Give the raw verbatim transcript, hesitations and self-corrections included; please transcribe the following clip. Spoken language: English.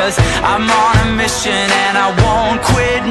'cause I'm on a mission and I won't quit